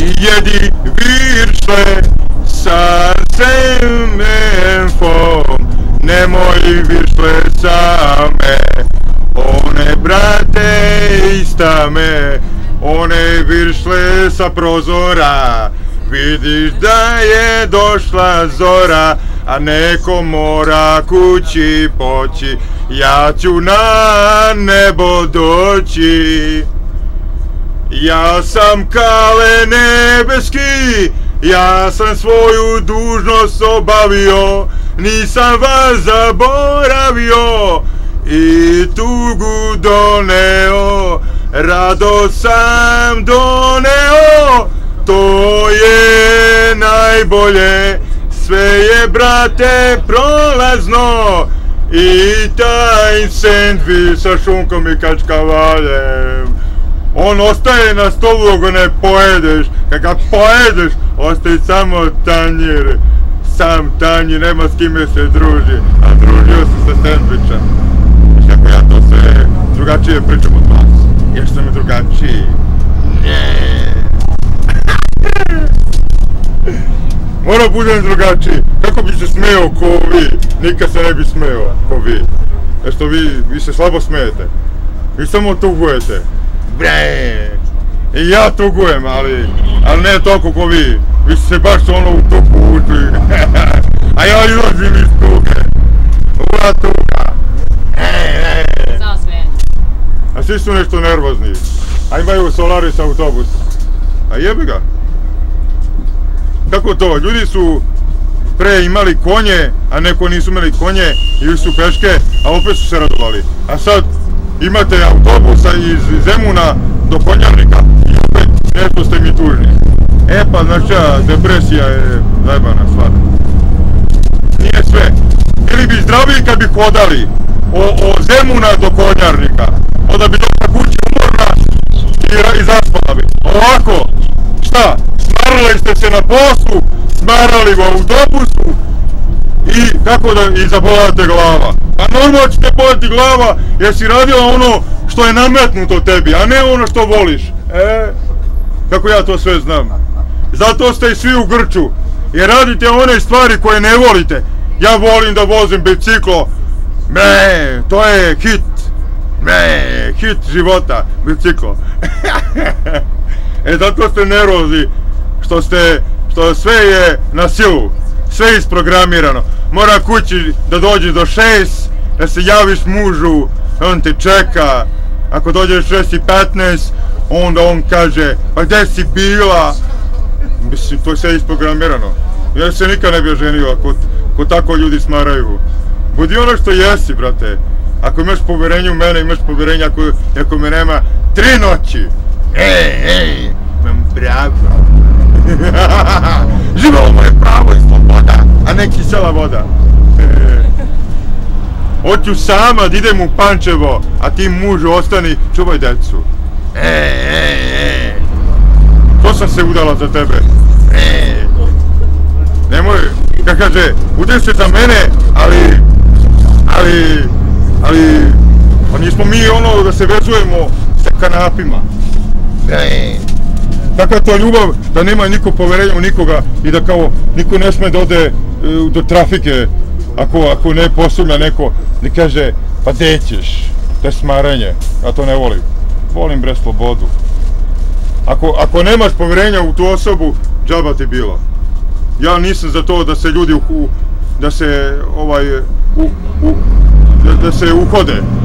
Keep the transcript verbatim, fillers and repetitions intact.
i jedi viršle sa semenfom, nemoj viršle same, one brate istame, one viršle sa prozora, vidiš da je došla zora, a neko mora kući poći, ja ću na nebo doći. Ja sam Kale nebeski, ja sam svoju dužnost obavio, nisam vas zaboravio i tugu doneo, rado sam doneo, to je najbolje, sve je brate prolazno i taj sendvič sa šunkom i kačkavaljem. On ostaje na stolu ako ne pojedeš, kad ga pojedeš, ostaje samo tanjir, sam tanjir, nema s kime se druži, a družio se sa sendvičem. Kako ja to sve drugačije pričam od vas, jer sam drugačiji. Ne. Mora budem drugačiji, kako bi se smeo ko vi, nikad se ne bi smeo ko vi. Jer što vi, vi se slabo smijete, vi samo tugujete. Bre, i ja tugujem, ali, ali ne toliko ko vi, vi ste se baš ono u tugu ušli, a ja izlazim iz tuge, ura tuga, e, e. A svi su nešto nervozni, a imaju Solaris autobus, a jebe ga. Kako to, ljudi su pre imali konje, a neko nisu imali konje, ili su peške, a opet su se radovali, a sad imate autobusa iz Zemuna do Konjarnika i opet nešto ste mi tužni. E pa znači, depresija je zajebana stvar. Nije sve. Bili bi zdraviji kad bi hodali od Zemuna do Konjarnika. Onda bi došla kući umorna i zaspala bi. Ovako, šta? Smarali ste se na poslu, smarali u autobusu i kako da i zabolate glava. Pa normalno će te boliti glava jer si radila ono što je nametnuto tebi, a ne ono što voliš. E, kako ja to sve znam. Zato ste i svi u grču, jer radite one stvari koje ne volite. Ja volim da vozim biciklo, me, to je hit, me, hit života, biciklo. E, zato ste nervozni, što ste, što sve je na silu. Sve je isprogramirano, mora kući da dođe do šest, da se javiš mužu, on te čeka, ako dođeš šest i petnaest, onda on kaže, pa gdje si bila? Mislim, to je sve isprogramirano, ja se nikad ne bi oženio ako, ako tako ljudi smaraju. Budi ono što jesi, brate, ako imaš povjerenje u mene, imaš povjerenje ako, ako me nema tri noći. Ej, ej, imam pravo. Živalo moje pravo i sloboda, a ne kisela voda. Hoću sama da idem u Pančevo, a ti mužu ostani, čuvaj decu. Ej, ej, ej. To sam se udala za tebe. Ej. Nemoj, kad kaže, udaj se za mene, ali, ali, ali, pa nismo mi ono da se vezujemo sa kanapima. Ej. Kakva je to ljubav da nema niko poverenja u nikoga i da kao niko ne sme da ode do trafike ako, ako ne posumlja neko ne kaže pa gdje ćeš, to je smaranje, ja to ne volim, volim bre slobodu. Ako, ako nemaš poverenja u tu osobu, džaba ti bilo. Ja nisam za to da se ljudi u, da se ovaj u, u, da, da se uhode.